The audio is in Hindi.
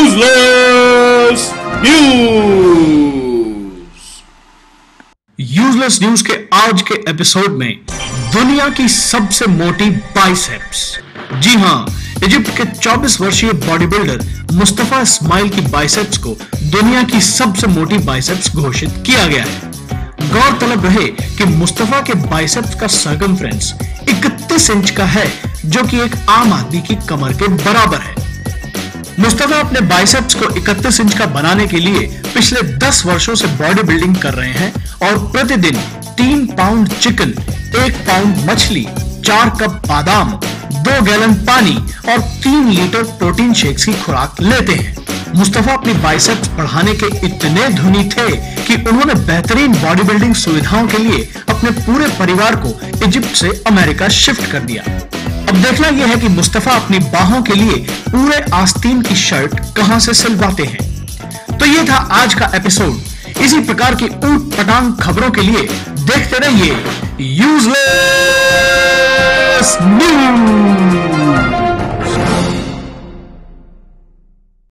Useless news. यूजलेस न्यूज के आज के एपिसोड में दुनिया की सबसे मोटी बाइसेप्स। जी हां, इजिप्ट के 24 वर्षीय बॉडी बिल्डर मुस्तफा इस्माइल की बाइसेप्स को दुनिया की सबसे मोटी बाइसेप्स घोषित किया गया है। गौरतलब रहे कि मुस्तफा के बाइसेप्स का सर्कमफ्रेंस 31 इंच का है, जो कि एक आम आदमी की कमर के बराबर है। मुस्तफा अपने बाइसेप्स को 31 इंच का बनाने के लिए पिछले 10 वर्षों से बॉडी बिल्डिंग कर रहे हैं और प्रतिदिन 3 पाउंड चिकन, 1 पाउंड मछली, 4 कप बादाम, 2 गैलन पानी और 3 लीटर प्रोटीन शेक्स की खुराक लेते हैं। मुस्तफा अपनी बाइसेप्स बढ़ाने के इतने धुनी थे कि उन्होंने बेहतरीन बॉडी बिल्डिंग सुविधाओं के लिए अपने पूरे परिवार को इजिप्ट से अमेरिका शिफ्ट कर दिया। अब देखना यह है कि मुस्तफा अपनी बाहों के लिए पूरे आस्तीन की शर्ट कहां से सिलवाते हैं। तो ये था आज का एपिसोड। इसी प्रकार की ऊट पटांग खबरों के लिए देखते रहिए यूजलेस न्यूज।